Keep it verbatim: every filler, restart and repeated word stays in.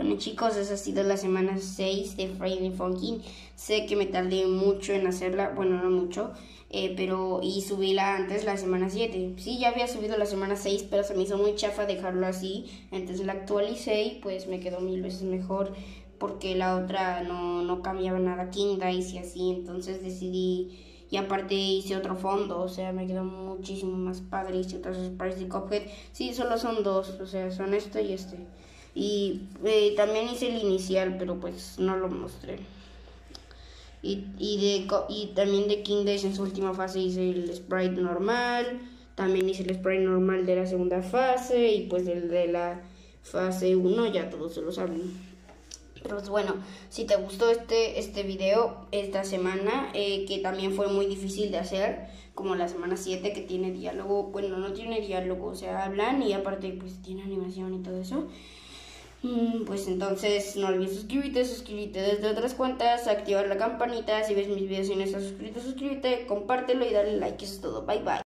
Bueno chicos, esa ha sido la semana seis de Friday Funkin'. Sé que me tardé mucho en hacerla, bueno no mucho, eh, pero y subíla antes la semana siete. Sí, ya había subido la semana seis, pero se me hizo muy chafa dejarlo así. Entonces la actualicé y pues me quedó mil veces mejor porque la otra no, no cambiaba nada, King Dice y así. Entonces decidí, y aparte hice otro fondo, o sea, me quedó muchísimo más padre. Hice otros sprites de Cuphead. Sí, solo son dos, o sea, son este y este. Y eh, también hice el inicial, pero pues no lo mostré. Y, y, de, y también de King Days en su última fase hice el sprite normal. También hice el sprite normal de la segunda fase. Y pues el de la fase uno ya todos se lo saben. Pero pues bueno, si te gustó este, este video esta semana, eh, que también fue muy difícil de hacer, como la semana siete que tiene diálogo, bueno no tiene diálogo, o sea hablan y aparte pues tiene animación y todo eso. Pues entonces no olvides suscribirte, suscribirte desde otras cuentas, activar la campanita, si ves mis videos y no estás suscrito, suscríbete, compártelo y dale like, eso es todo, bye bye.